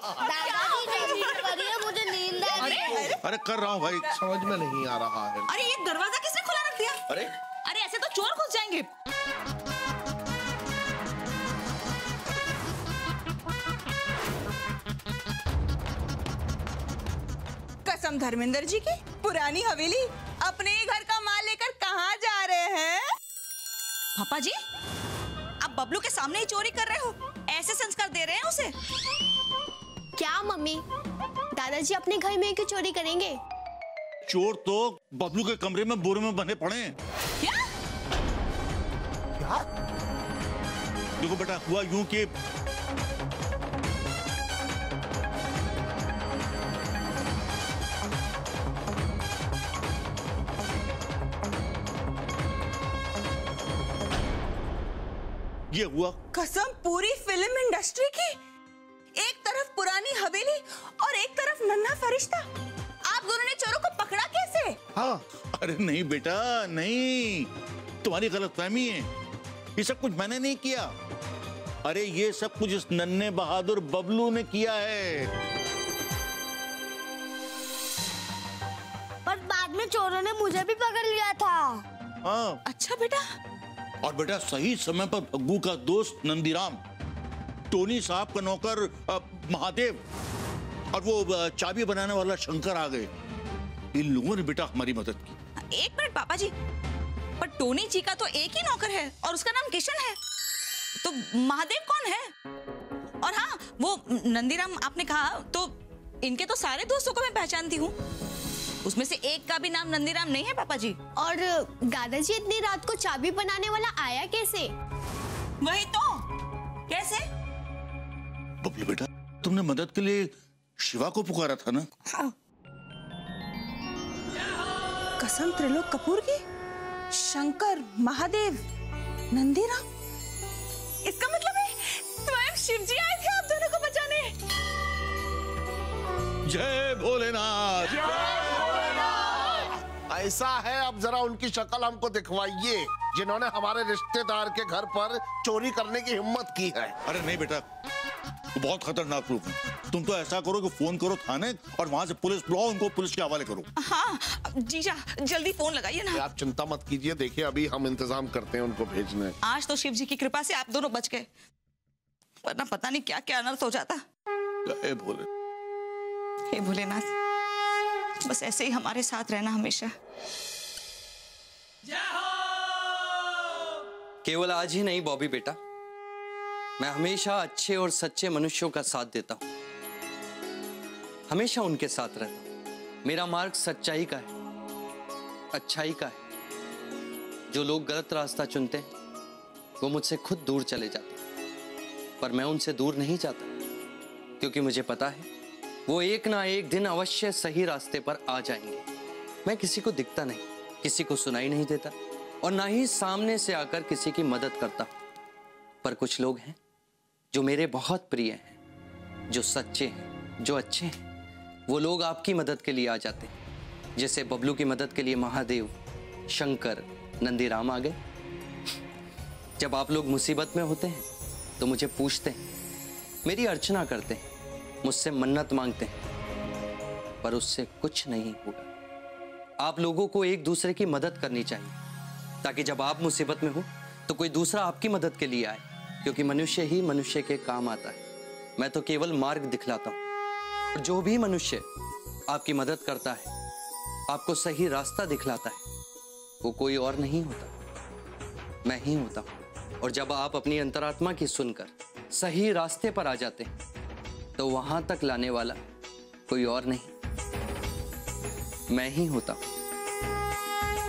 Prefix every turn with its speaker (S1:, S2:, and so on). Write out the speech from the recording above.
S1: दादाजी जल्दी करिए, मुझे नींद आ रही है।
S2: अरे कर रहा हूँ भाई, समझ में नहीं आ रहा है।
S3: अरे ये दरवाजा किसने खुला रख दिया?
S4: अरे ऐसे तो चोर घुस जाएंगे।
S3: कसम धर्मेंद्र जी की, पुरानी हवेली अपने घर का माल लेकर कहाँ जा रहे हैं?
S4: पापा जी, आप बबलू के सामने ही चोरी कर रहे हो, ऐसे संस्कार दे रहे हैं उसे?
S1: क्या मम्मी, दादाजी अपने घर में क्यों चोरी करेंगे?
S2: चोर तो बबलू के कमरे में बोरे में बने पड़े हैं।
S4: क्या?
S2: देखो बेटा, हुआ यूं कि ये हुआ।
S3: कसम पूरी फिल्म इंडस्ट्री की, एक तरफ पुरानी हवेली और एक तरफ नन्हा फरिश्ता। आप दोनों ने चोरों को पकड़ा कैसे?
S2: हाँ, अरे नहीं बेटा नहीं, तुम्हारी गलतफहमी है। ये सब कुछ मैंने नहीं किया। अरे ये सब कुछ इस नन्हे बहादुर बबलू ने किया है।
S1: पर बाद में चोरों ने मुझे भी पकड़ लिया था।
S2: हाँ।
S3: अच्छा बेटा।
S2: और बेटा सही समय पर भग्गू का दोस्त नंदीराम, टोनी साहब का नौकर महादेव और वो चाबी बनाने वाला शंकर आ गए। इन लोगों ने बेटा हमारी मदद की।
S4: एक मिनट पापा जी, पर टोनी जी का तो एक ही नौकर है और उसका नाम किशन है, तो महादेव कौन है? और हाँ, वो नंदीराम आपने कहा, तो इनके तो सारे दोस्तों को मैं पहचानती हूँ, उसमें से एक का भी नाम नंदीराम नहीं है पापा जी।
S1: और दादाजी इतनी रात को चाबी बनाने वाला आया कैसे?
S4: वही तो, कैसे?
S2: बबलू बेटा, तुमने मदद के लिए शिवा को पुकारा था ना?
S3: हाँ। कसम त्रिलोक कपूर की, शंकर, महादेव, नंदीराम, इसका मतलब है स्वयं शिव जी आए थे आप दोनों को बचाने।
S2: जय भोलेनाथ।
S5: ऐसा है, अब जरा उनकी शक्ल हमको दिखवाइए जिन्होंने हमारे रिश्तेदार के घर पर चोरी करने की हिम्मत की है।
S2: अरे नहीं बेटा, वो बहुत खतरनाक लोग हैं। तुम तो ऐसा करो कि फोन करो थाने और वहां से पुलिस बुलाओ, उनको पुलिस के हवाले करो।
S4: हाँ जीजा, जल्दी फोन लगाइए ना।
S5: आप चिंता मत कीजिए, देखिए अभी हम इंतजाम करते हैं उनको भेजने।
S4: आज तो शिव जी की कृपा से आप दोनों बच गए, वरना पता नहीं क्या क्या अनर्थ हो जाता।
S2: जय भोले।
S4: हे भोलेनाथ, बस ऐसे ही हमारे साथ रहना हमेशा।
S6: केवल आज ही नहीं बॉबी बेटा, मैं हमेशा अच्छे और सच्चे मनुष्यों का साथ देता हूं, हमेशा उनके साथ रहता हूं। मेरा मार्ग सच्चाई का है, अच्छाई का है। जो लोग गलत रास्ता चुनते हैं वो मुझसे खुद दूर चले जाते हैं, पर मैं उनसे दूर नहीं जाता, क्योंकि मुझे पता है वो एक ना एक दिन अवश्य सही रास्ते पर आ जाएंगे। मैं किसी को दिखता नहीं, किसी को सुनाई नहीं देता और ना ही सामने से आकर किसी की मदद करता, पर कुछ लोग हैं जो मेरे बहुत प्रिय हैं, जो सच्चे हैं, जो अच्छे हैं। वो लोग आपकी मदद के लिए आ जाते हैं, जैसे बबलू की मदद के लिए महादेव, शंकर, नंदीराम आ गए। जब आप लोग मुसीबत में होते हैं तो मुझे पूछते हैं, मेरी अर्चना करते हैं, मुझसे मन्नत मांगते हैं, पर उससे कुछ नहीं होगा। आप लोगों को एक दूसरे की मदद करनी चाहिए, ताकि जब आप मुसीबत में हो तो कोई दूसरा आपकी मदद के लिए आए, क्योंकि मनुष्य ही मनुष्य के काम आता है। मैं तो केवल मार्ग दिखलाता हूँ, और जो भी मनुष्य आपकी मदद करता है, आपको सही रास्ता दिखलाता है, वो कोई और नहीं होता, मैं ही होता हूँ। और जब आप अपनी अंतरात्मा की सुनकर सही रास्ते पर आ जाते हैं, तो वहां तक लाने वाला कोई और नहीं, मैं ही होता हूं।